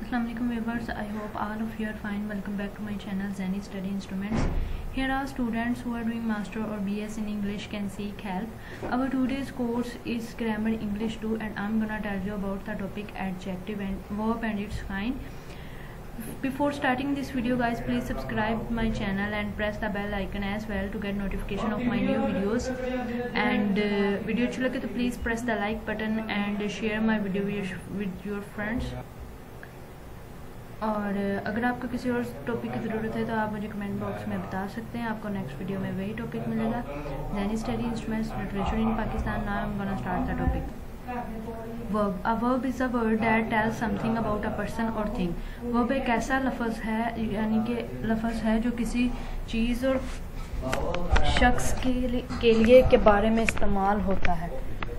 Assalamualaikum viewers, I hope all of you are fine. Welcome back to my channel Zeni Study Instruments. Here are students who are doing master or BS in English can seek help. Our today's course is Grammar English 2 and I'm gonna tell you about the topic adjective and verb and its kind. Before starting this video guys, please subscribe my channel and press the bell icon as well to get notification of my new videos. And video अच्छी लगे तो please press the like button and share my video with your friends. और अगर आपको किसी और topic की ज़रूरत है तो आप मुझे कमेंट बॉक्स में बता सकते हैं. आपको नेक्स्ट वीडियो में वही टॉपिक मिलेगा. ज़ेनी study instruments literature in Pakistan. Now I am gonna start the topic. Verb. A verb is a word that tells something about a person or thing. Verb एक ऐसा लफ्ज़ है, यानी कि लफ्ज़ है जो किसी चीज़ और शख्स के लिए के बारे में इस्तेमाल होता है.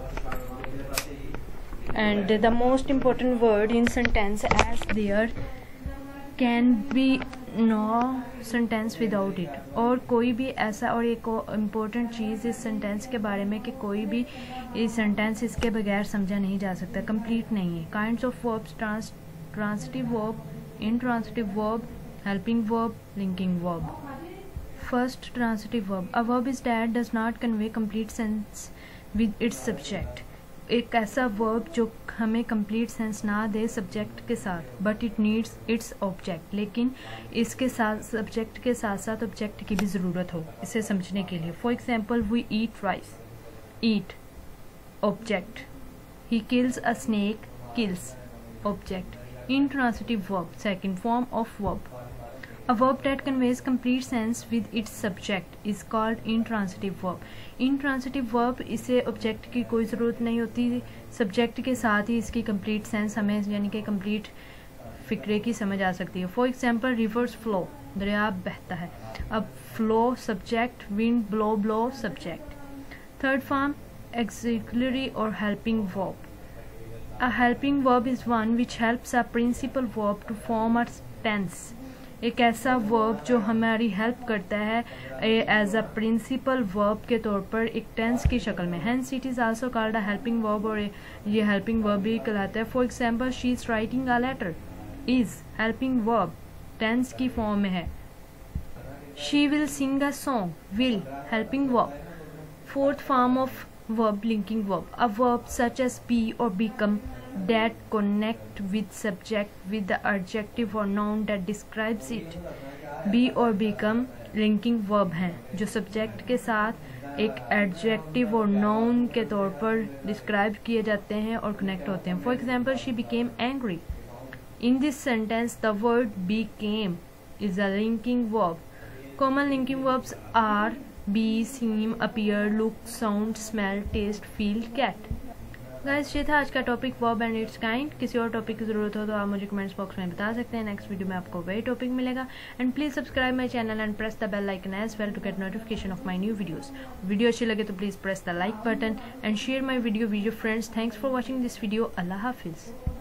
And the most important word in sentence, as there can be no sentence without it. और कोई भी ऐसा और एक इम्पोर्टेंट चीज़ इस सेंटेंस के बारे में कि कोई भी इस सेंटेंस इसके बगैर समझा नहीं जा सकता, कंप्लीट नहीं है. Kinds of verbs: transitive verb, intransitive verb, helping verb, linking verb. First, transitive verb. A verb is that does not convey complete sense with its subject. एक ऐसा वर्ब जो हमें कंप्लीट सेंस ना दे सब्जेक्ट के साथ, but it needs its object, लेकिन इसके साथ सब्जेक्ट के साथ साथ ऑब्जेक्ट की भी ज़रूरत हो इसे समझने के लिए. For example, we eat rice. Eat object. He kills a snake. Kills object. Intransitive verb, second form of verb. A verb that conveys complete sense with its subject is called intransitive verb. Intransitive verb, इसे object की कोई ज़रूरत नहीं होती, subject के साथ ही इसकी complete sense हमें यानी कि कंप्लीट फिक्रे की समझ आ सकती है. फॉर एग्जाम्पल, रिवर्स फ्लो, दरिया बहता है. अब flow subject, wind blow, blow subject. Third form, auxiliary और helping verb. A helping verb is one which helps a principal verb to form a tense. एक ऐसा वर्ब जो हमारी हेल्प करता है एज अ प्रिंसिपल वर्ब के तौर पर एक टेंस की शक्ल में. Hence it is also called a helping verb, और ये हेल्पिंग वर्ब भी कहलाता है. For example, she is writing a letter. Is helping verb, tense की फॉर्म में है. She will sing a song. Will helping verb. Fourth form of verb, linking verb. A verb such as be or become that connect with subject with the adjective or noun that describes it. be or become linking verb हैं जो subject के साथ एक adjective और noun के तौर पर describe किए जाते हैं और connect होते हैं. For example, she became angry. In this sentence, the word became is a linking verb. Common linking verbs are be, seem, appear, look, sound, smell, taste, feel, get. Guys, ये था आज का topic verb and its kind. किसी और topic की ज़रूरत हो तो आप मुझे कमेंट्स बॉक्स में बता सकते हैं. नेक्स्ट वीडियो में आपको वही टॉपिक मिलेगा. And please subscribe my channel and press the bell icon as well to get notification of my new videos. Video अच्छी लगे तो please press the like button and share my video with your friends. Thanks for watching this video. अल्लाह हाफिज़.